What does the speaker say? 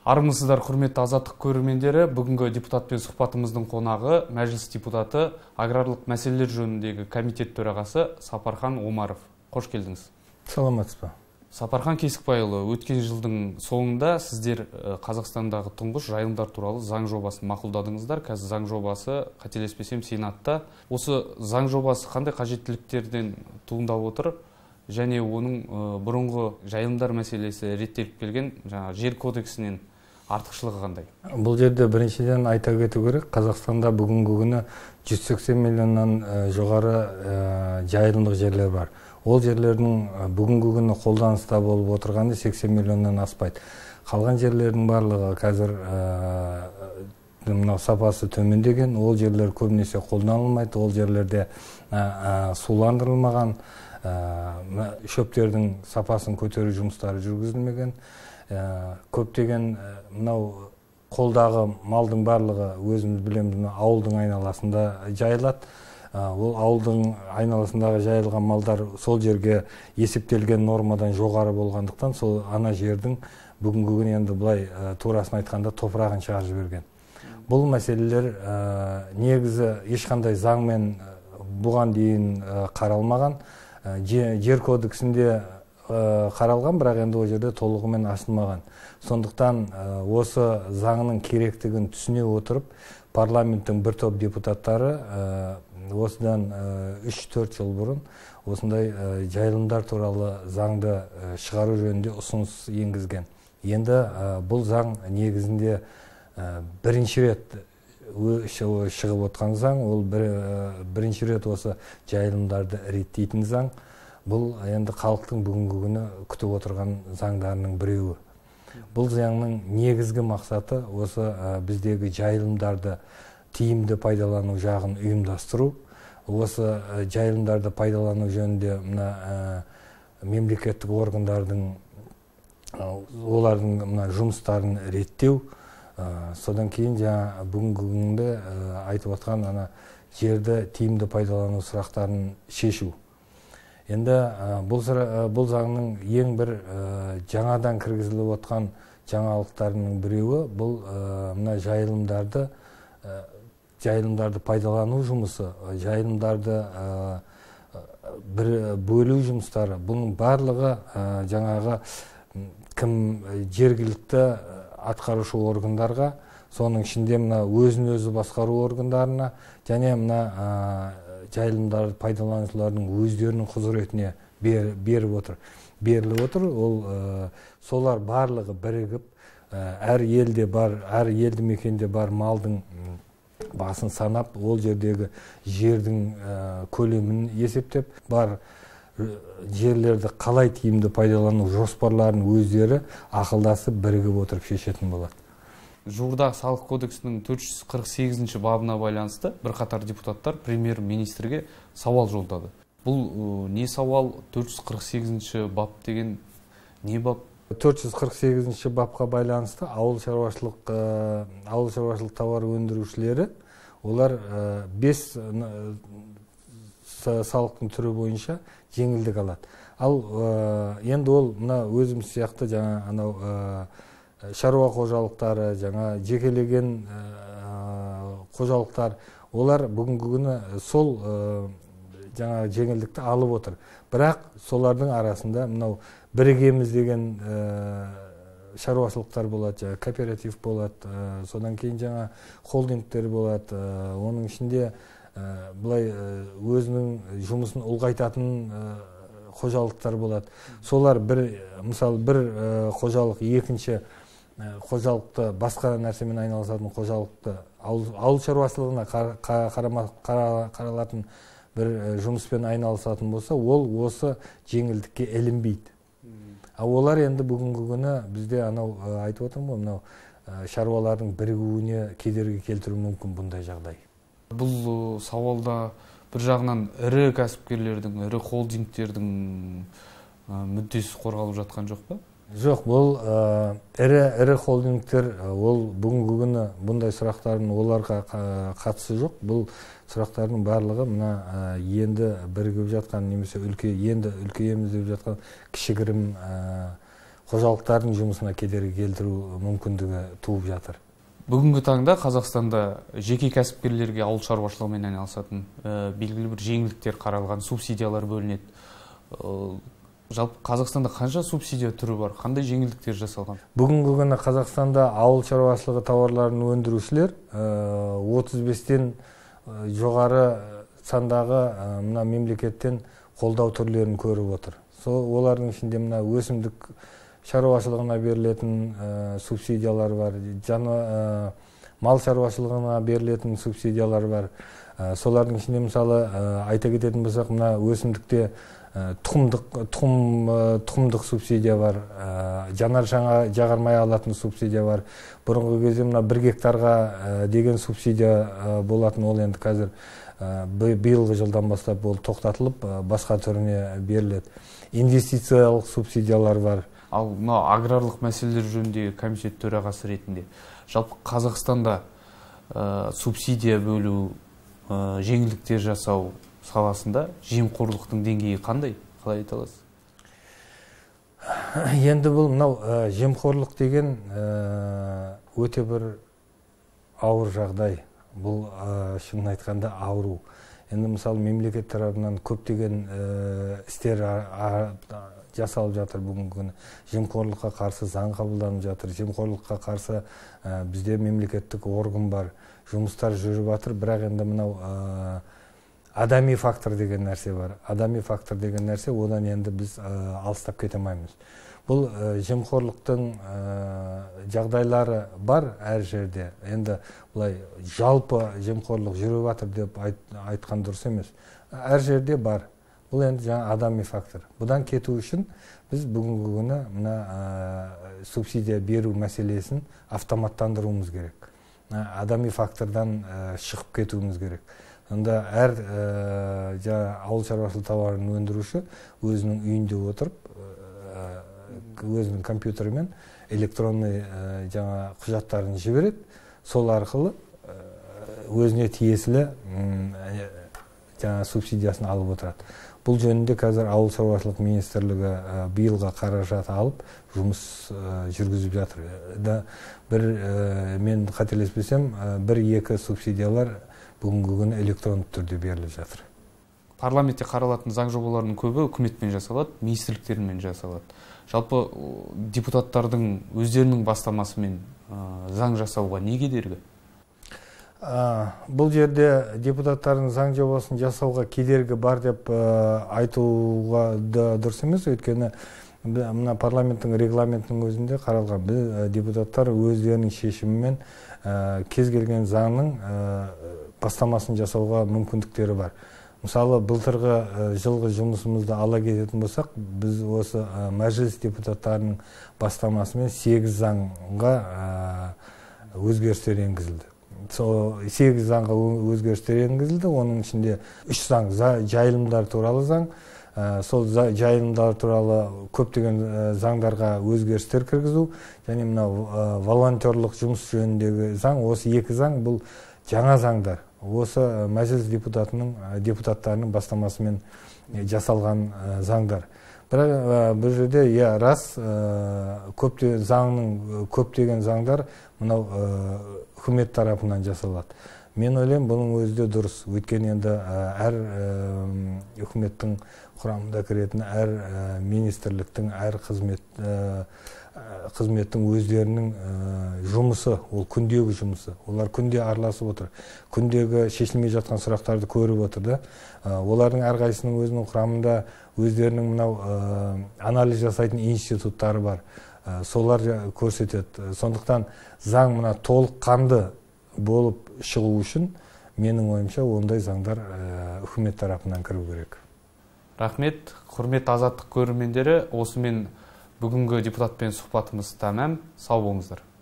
Армысыздар, құрметті азаттық көрермендері. Бүгінгі депутатпен сұхбатымыздың қонағы мәжіліс депутаты, аграрлық мәселелер жөніндегі комитет төрағасы Сапархан Омаров. Қош келдіңіз. Саламатсыз ба? Сапархан Кесікбайұлы, өткен жылдың соңында сіздер Қазақстандағы тұңғыш жайылымдар туралы заң жобасын мақұлдадыңыздар. Қазір заң жобасы, қателеспесем, Сенатта. Осы заң жобасы қандай қажеттіліктерден туындап отыр? Және оның бұрынғы жайылымдар мәселесі реттеліп келген жер кодексінен артықшылығы қандай? Бұл жерде біріншіден айта кету керек, Қазақстанда бүгінгі күні 180 миллионнан жоғары жайылымдық жерлер бар. Ол жерлердің бүгінгі күні қолданыста болып отырғаны 80 миллионнан аспайды. Қалған жерлердің барлығы қазір сапасы төмендеген, ол жерлер көбінесе қолданылмайды, ол жерлерде суландырылмаған, шөптердің сапасын көтеру жұмыстары жүргізілмеген. Көптеген мынау қолдағы малдың барлығы өзіміз білеміз, ауылдың айналасында жайылады. Ол ауылдың айналасындағы жайылған малдар сол жерге есептелген нормадан жоғары болғандықтан, сол ана жердің бүгінгі күні енді былай турасын айтқанда топырағын шығарып жіберген. Бұл мәселелер негізі ешқандай заңмен бұған дейін қаралмаған. Жер кодексінде қаралған, бірақ енді ол жерде толығымен ашылмаған. Сондықтан осы заңның керектігін түсіне отырып, парламенттің бір топ депутаттары осыдан 3-4 жыл бұрын осындай жайылымдар туралы заңды шығару жөнінде ұсыныс енгізген. Енді бұл заң негізінде бірінші рет шығып отқан заң, ол бірінші рет осы жайылымдарды реттейтін заң. Бұл енді халықтың бүгінгі күні күтіп отырған заңдарының біреуі. Бұл заңның негізгі мақсаты осы біздегі жайылымдарды тиімді пайдалану жағын ұйымдастыру. Осы жайылымдарды пайдалану жөнінде мемлекеттік органдардың олардың жұмыстарын реттеу. Содан кейін бүгінгі күнде айтып отқан жерді тиімді пайдалану сұрақтарын шешу. Енді бұл заңның ең бір жаңадан кіргізіліп отқан жаңалықтарының біреуі, бұл жайылымдарды пайдалану жұмысы, жайылымдарды бөлу жұмыстары. Бұның барлығы жаңағы жергілікті атқарушы органдарға, соның ішінде өзін-өзі басқару органдарына және жайылымдарды пайдаланушылардың өздерінің құзыретіне беріліп отыр. Ол солар барлығы бірігіп, әр елде бар, әр елді мекенде бар малдың басын санап, ол жердегі жердің көлемін есептеп, бар жерлерді қалай тиімді пайдалану жоспарларын өздері ақылдасып бірігіп отырып шешетін болады. Жуырда салық кодексінің 448 бабына байланысты бірқатар депутаттар премьер-министрге сауал жолдады. Бұл не сауал? 448 бап деген не бап? 448 бапқа байланысты ауыл шаруашылық тауар өндірушілері, олар 5 салықтың түрі бойынша жеңілдік алады. Ал енді ол өзіміз сияқты шаруа қожалықтары, жекелеген қожалықтар, олар бүгінгі күні сол жеңілдікті алып отыр. Бірақ солардың арасында бірігеміз деген шаруашылықтар болады, кооператив болады, содан кейін холдингтер болады, оның ішінде бұлай өзінің жұмысын ұлғайтатын қожалықтар болады. Солар мысалы бір қожалық екінші қожалықты, басқа нәрсемен айналысатын қожалықты, ауыл шаруашылығына қаралатын бір жұмыспен айналысатын болса, ол осы жеңілдікке ілінбейді. Олар енді бүгінгі күні бізде айтып отырмын, шаруалардың бірігуіне кедергі келтіруі мүмкін бұндай жағдай. Бұл сауалда бір жағынан ірі кәсіпкерлердің, ірі холдингтердің мүддесі қорғалып жатқан жоқ па? Жоқ, бұл ірі холдингтер, ол бүгінгі күні бұндай сұрақтардың оларға қатысы жоқ. Бұл сұрақтардың барлығы енді бірігіп жатқан, немесе енді үлкейеміз деп жатқан кішігірім қожалықтардың жұмысына кедергі келтіру мүмкіндігі туып жатыр. Бүгінгі таңда Қазақстанда жеке кәсіпкерлерге ауыл шаруашылығымен айналысатын белгілі бір жеңілдіктер қаралған, субсидиялар бөлінеді. Жалпы Қазақстанда қанша субсидия түрі бар, қандай жеңілдіктер жасалған? Бүгінгі күні Қазақстанда ауыл шаруашылығы тауарларын өндірушілер 35-тен жоғары сандағы мына мемлекеттен қолдау түрлерін көріп отыр. Олардың ішінде мына өсімдік шаруашылығына берілетін субсидиялар бар, мал шаруашылығына берілетін субсидиялар бар. Солардың ішінде мысалы айта кететін болсақ, мына өсімдікте тұқымдық субсидия бар, жанар-жағармай алатын субсидия бар. Бұрынғы кезде мына 1 гектарға деген субсидия болатын, ол енді қазір биылғы жылдан бастап ол тоқтатылып, басқа түріне беріледі. Инвестициялық субсидиялар бар. Ал мына аграрлық мәселелер жөніндегі комитет төрағасы ретінде жалпы Қазақстанда субсидия бөлу, жеңілдіктер жасау саласында жемқорлықтың деңгейі қандай? Қалай айта аласыз? Енді бұл мынау жемқорлық деген өте бір ауыр жағдай. Бұл шынын айтқанда ауру. Енді мысалы мемлекет тарапынан көптеген істер жасалып жатыр бүгінгі күні. Жемқорлыққа қарсы заң қабылданып жатыр. Жемқорлыққа қарсы бізде мемлекеттік орган бар. Жұмыстар жүріп жатыр, бірақ енді мынау адами фактор деген нәрсе бар. Адами фактор деген нәрсе, одан енді біз алыстап кете алмаймыз. Бұл жемқорлықтың жағдайлары бар әр жерде. Енді бұлай жалпы жемқорлық жүріп жатыр деп айтқан дұрыс емес. Әр жерде бар. Бұл енді жаңа адами фактор. Бұдан кету үшін біз бүгінгі күні мына субсидия беру мәселесін автоматтандыруымыз керек. Адами фактордан шығып кетуіміз керек. Онда әр ауыл шаруашылық тауарын өндіруші өзінің үйінде отырып, өзінің компьютермен электронный құжаттарын жібереді. Сол арқылы өзіне тиесілі субсидиясын алып отырады. Бұл жөнінде қазір ауыл шаруашылық министрлігі биылға қаражат алып жұмыс жүргізіп жатыр. Мен қателеспесем, 1-2 субсидиялар бүгінгі күні электронды түрде беріліп жатыр. Парламентте қаралатын заң жобаларының көбі үкіметпен жасалады, министрліктермен жасалады. Жалпы депутаттардың өздерінің бастамасымен заң жасауға не кедергі? Бұл жерде депутаттардың заң жобасын жасауға кедергі бар деп айтуға дұрыс емес, өйткені мына парламенттің регламентінің өзінде қаралған. Біз депутаттар өздерінің шешімімен кез келген заңның бастамасын жасауға мүмкіндіктері бар. Мысалы, былтырғы жылғы жұмысымызды ала кететін болсақ, біз осы мәжіліс депутаттарының бастамасымен 8 заңға өзгерістер енгізілді. 8 заңға өзгерістер енгізілді. Оның ішінде 3 заң, жайылымдар туралы заң, сол жайылымдар туралы көптеген заңдарға өзгерістер кіргізу, және мынау волонтерлық жұмыс жөніндегі заң, осы 2 заң бұл жаңа заңдар. Осы мәжіліс депутаттарының бастамасымен жасалған заңдар. Бірақ бұл жерде рас көптеген заңдар мынау үкімет тарапынан жасалады. Мен ойлаймын, бұның өзі де дұрыс. Өйткені енді әр үкіметтің құрамында кіретін әр министрліктің, әр қызметтің өздерінің жұмысы, ол күндегі жұмысы. Олар күнде араласып отыр. Күндегі шешілмей жатқан сұрақтарды көріп отыр. Олардың әрқайсының өзінің құрамында өздерінің мынау анализ жасайтын институттары бар. Солар көрсетеді. Сондықтан заң мына толыққанды болып шығу үшін менің ойымша ондай заңдар үкімет тарапынан кіру керек. Рахмет, құрметті азаттық көрермендері, осымен бүгінгі депутатпен сұхбатымыз тәмам. Сау болыңыздар.